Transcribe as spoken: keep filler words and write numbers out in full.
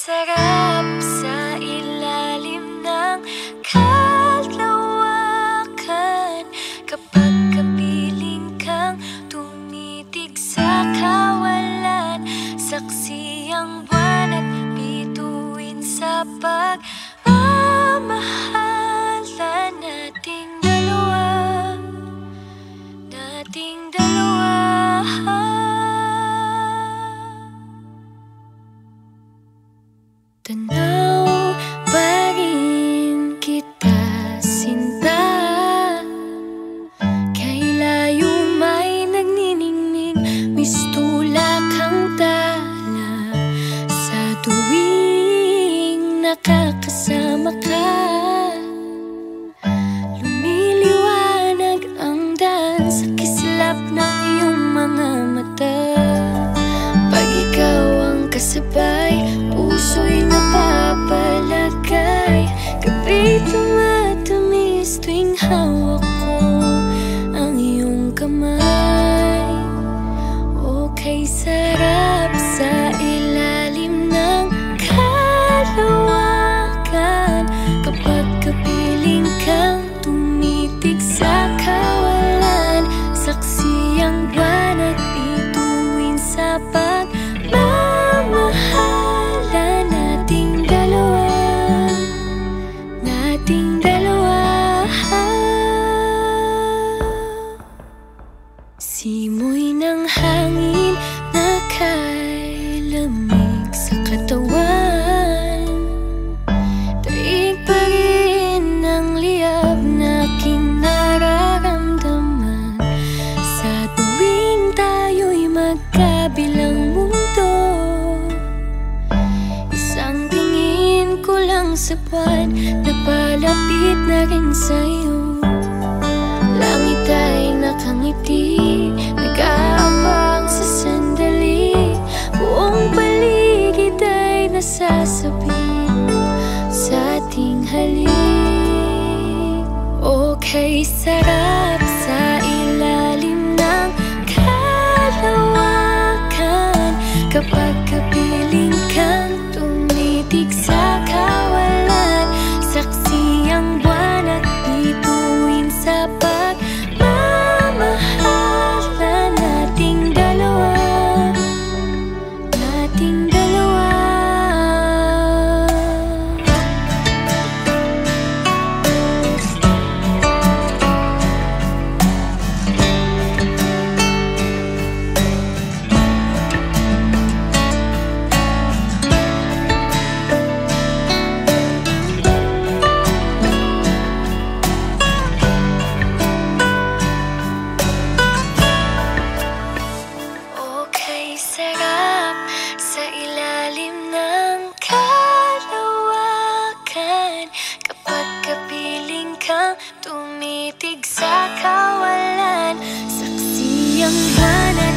sarap sa ilalim ng kalawakan kapag kapiling kang tumitig sa kawalan. Saksi ang buwan at bituin sa pagmamahalan nating dalawa, nating dalawa. Tanaw pa rin kita, sinta, kay layo may nagniningning, mistulak ang tala sa tuwing nakakasama ka. Lumiliwanag ang daan sa kislap ng iyong mga mata. Pag ikaw ang kasabay, puso'y napapalagay. Gabi tumatamis tuwing hawak ko ang iyong kamay. O kay sarap sa ilalim ng kalawakan kapag kapiling kang tumitig sa kawalan. Saksi ang buwan at bituin sa pagmamahalan nating dalawa, nating dalawa. Simoy ng hangin nakailamig sa katawan, taig pa rin ang liyab na aking nararamdaman sa tuwing tayo'y magkabilang mundo. Isang tingin ko lang sa buwan, napalapit na rin sa'yo. Langit ay nakangiti, nag-aabang sa sandali. Buong paligid ay nasasabi sa ating halik. O kay sarap sa ilalim ng kalawakan kapag kapiling kang tumitig sa kawalan. Saksi ang buwan at bituin sa pagmamahalan nating dalawa, nating dalawa. Okay, sarap sa ilalim ng kalawakan kapag kapiling kang tumitig sa kawalan. Saksi ang buwan at